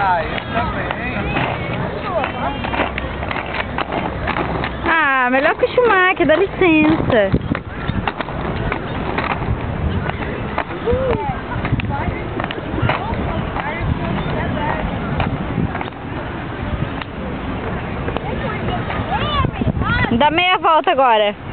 Ah, eu também. Ah, melhor que o Schumacher, dá licença. Dá meia volta agora.